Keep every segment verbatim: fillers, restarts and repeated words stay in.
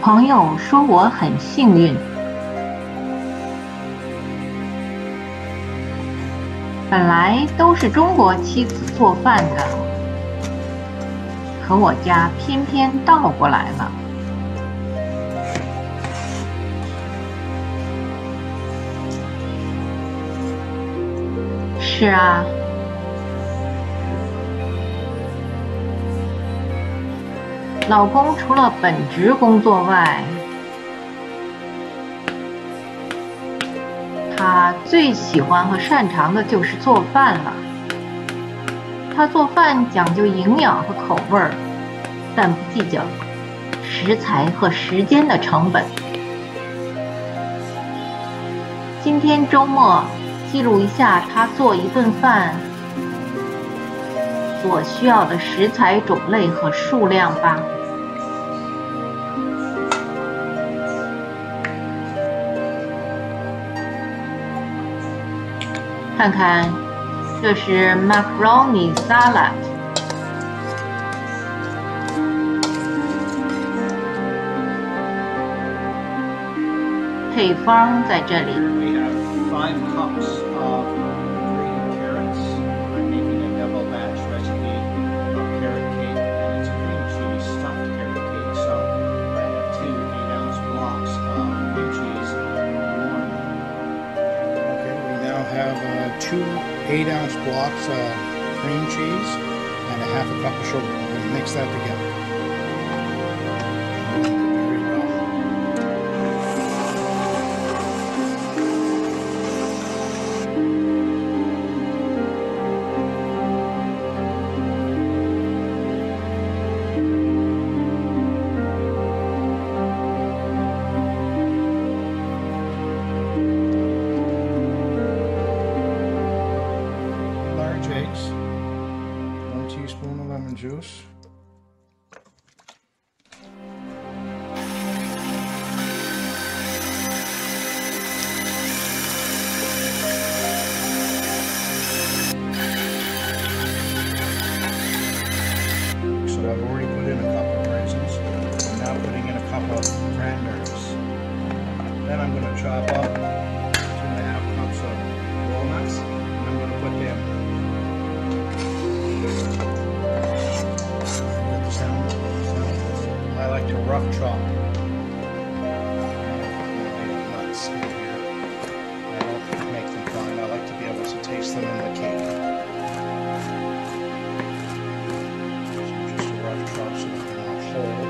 朋友说我很幸运，本来都是中国妻子做饭的，可我家偏偏倒过来了。是啊，老公除了本职工作外，他最喜欢和擅长的就是做饭了。他做饭讲究营养和口味儿，但不计较食材和时间的成本。今天周末，记录一下他做一顿饭所需要的食材种类和数量吧。看看，这是 macaroni salad， 配方在这里。 We have five cups of green carrots. I'm making a double batch recipe of carrot cake, and it's cream cheese stuffed carrot cake. So I have two eight ounce blocks of cream cheese warm. Okay, we now have uh, two eight ounce blocks of cream cheese and a half a cup of sugar. I'm going to mix that together. Very well. Large eggs, one teaspoon of lemon juice, so I've already put in a cup of raisins. I'm now putting in a cup of cranberries. Then I'm going to chop up two and a half cups of walnuts, and I'm going to put them. Get the sound. I like to rough chop. Nuts in here. I don't make them fine. I like to be able to taste them in the cake. So just a rough chop so they're not whole.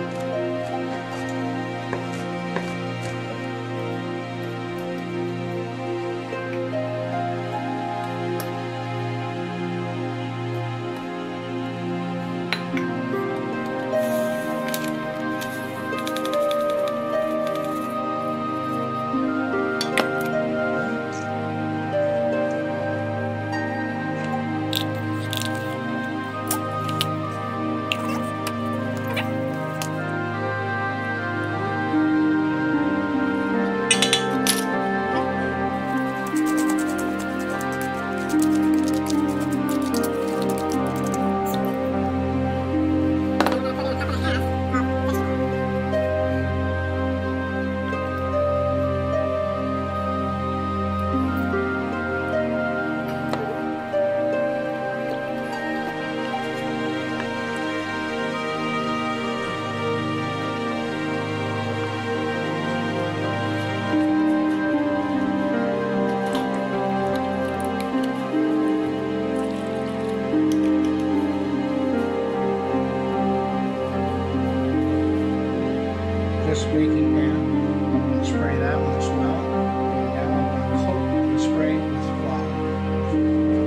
This baking pan, I'm going to spray that one as well. And I'm going to coat the spray with flour.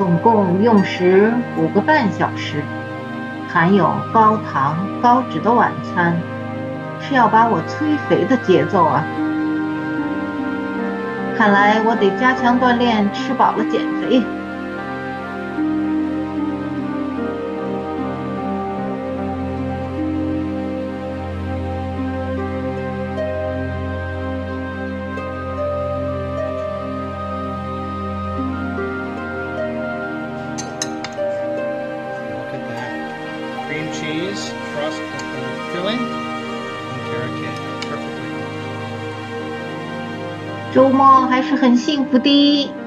总共用时五个半小时，含有高糖高脂的晚餐，是要把我催肥的节奏啊！看来我得加强锻炼，吃饱了减肥。 Cream cheese, crust, and filling, and carrot cake, perfectly cooked. 周末还是很幸福的。